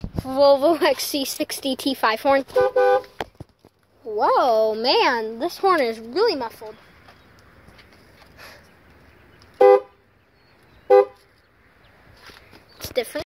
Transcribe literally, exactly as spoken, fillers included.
Volvo X C sixty T five horn. Whoa, man, this horn is really muffled. It's different.